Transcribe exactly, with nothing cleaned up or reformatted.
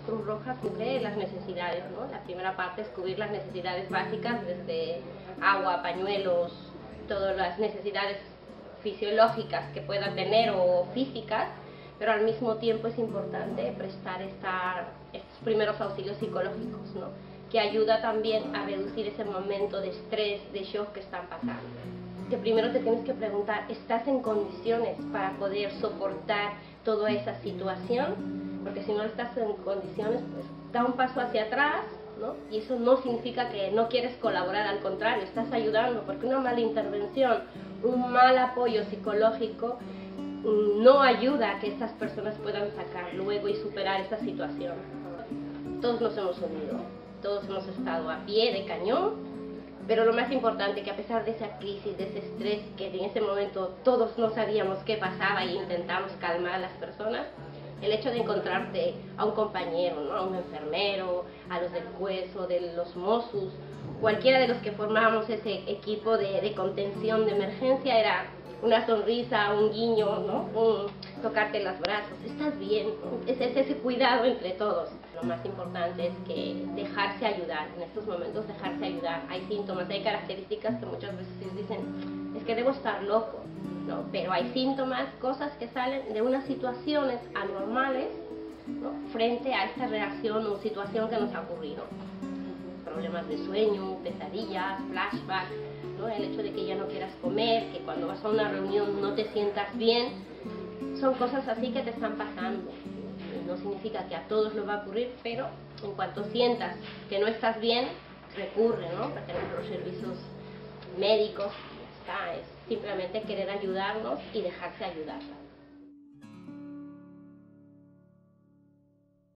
Cruz Roja cubre las necesidades, ¿no? La primera parte es cubrir las necesidades básicas, desde agua, pañuelos, todas las necesidades fisiológicas que pueda tener o físicas, pero al mismo tiempo es importante prestar esta, estos primeros auxilios psicológicos, ¿no? Que ayuda también a reducir ese momento de estrés, de shock que están pasando. Que primero te tienes que preguntar, ¿estás en condiciones para poder soportar toda esa situación? Porque si no estás en condiciones, pues da un paso hacia atrás, ¿no? Y eso no significa que no quieres colaborar, al contrario, estás ayudando, porque una mala intervención, un mal apoyo psicológico no ayuda a que estas personas puedan sacar luego y superar esta situación. Todos nos hemos unido, todos hemos estado a pie de cañón, pero lo más importante que a pesar de esa crisis, de ese estrés, que en ese momento todos no sabíamos qué pasaba y intentamos calmar a las personas, el hecho de encontrarte a un compañero, ¿no? A un enfermero, a los del hueso, de los Mossos, cualquiera de los que formábamos ese equipo de, de contención de emergencia, era una sonrisa, un guiño, ¿no? Un tocarte los brazos, estás bien, ¿no? Es, es ese cuidado entre todos. Lo más importante es que dejarse ayudar, en estos momentos dejarse ayudar. Hay síntomas, hay características que muchas veces dicen, es que debo estar loco, ¿no? Pero hay síntomas, cosas que salen de unas situaciones anormales, ¿no? Frente a esta reacción o situación que nos ha ocurrido. Problemas de sueño, pesadillas, flashbacks, ¿no? El hecho de que ya no quieras comer, que cuando vas a una reunión no te sientas bien, son cosas así que te están pasando. No significa que a todos lo va a ocurrir, pero en cuanto sientas que no estás bien, recurre, ¿no? Porque tenemos los servicios médicos, está, es simplemente querer ayudarnos y dejarse ayudar.